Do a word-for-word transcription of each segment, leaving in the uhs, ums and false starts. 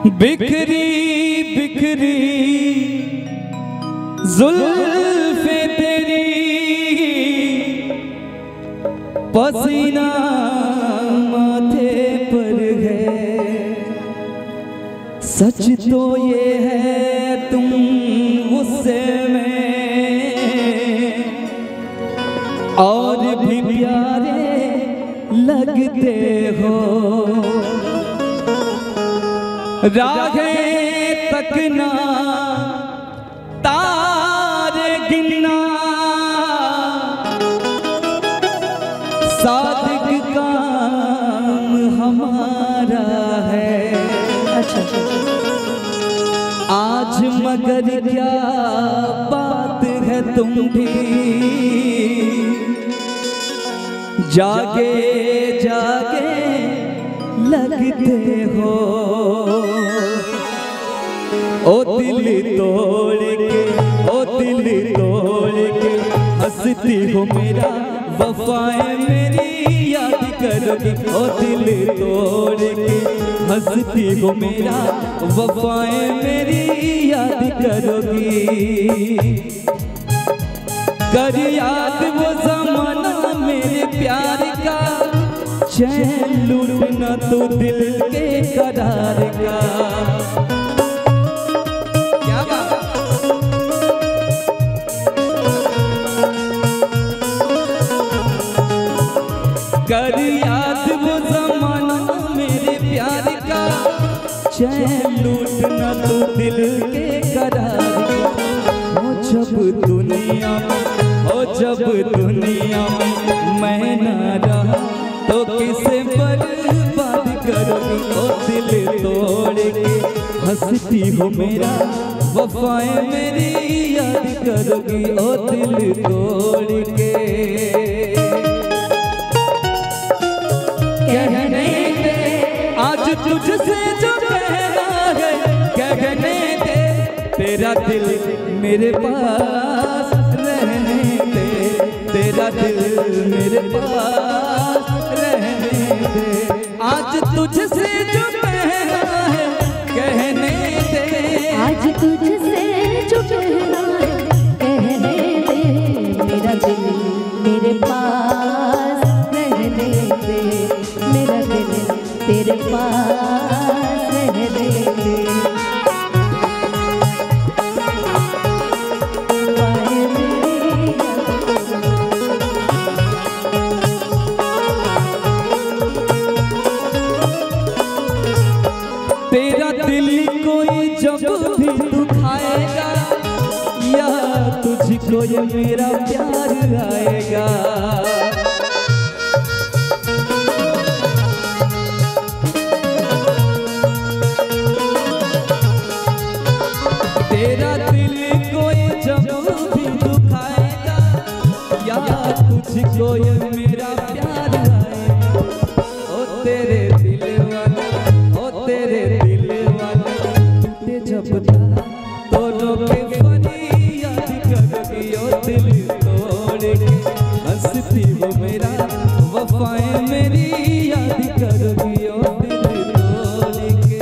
बिखरी बिखरी जुल्फे तेरी, पसीना माथे पर है। सच तो ये है तुम गुस्से में और भी प्यारे लगते हो। राहें तकना तारे गिनना सादिक काम हमारा है। अच्छा आज मगर क्या बात है तुम भी जागे जागे लगते हो। ओ दिल तोड़ के ओ दिल तोड़ के हंसती हो मेरा, वफाएं मेरी याद करोगी। ओ दिल तोड़ के हंसती हो मेरा, वफाएं मेरी याद करोगी। कर याद वो ज़माना मेरे प्यार का, चैन लूटना तो दिल के करार का। क्या बात। कर याद वो ज़माना मेरे प्यार का, चैन लूटना तो दिल के करार का। हो जब दुनिया हो जब दुनिया मैं ना रहा तो किसे बर्बाद करोगी। ओ दिल तोड़ के हंसती हो मेरा, वफाएं मेरी याद करोगी। ओ दिल तोड़ के कहने दे आज तुझसे जो कहना है, कहने दे तेरा दिल मेरे पास रहने दे, तेरा दिल मेरे पास रहने दे। आज तुझसे जो कहना है कहने दे, आज तुझसे जो कहना है कहने दे, मेरा दिल मेरे पास रहने दे, मेरा दिल तेरे पास रहने दे। तेरा दिल कोई जब भी दुखाएगा, या तुझको ये मेरा प्यार आएगा। तेरा दिल कोई जब भी दुखाएगा, या तुझको ये मेरा प्यार आएगा। ओ तेरे दिल वाला ओ तेरे दिल वाला टूटे जब तो रोके फरियाद करोगी। ओ दिल तोड़ के हंसती हो मेरा, वफाएं मेरी याद करोगी। ओ दिल तोड़ के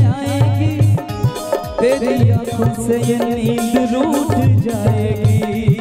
तेरी आंखों से ये नींद रूठ जाएगी।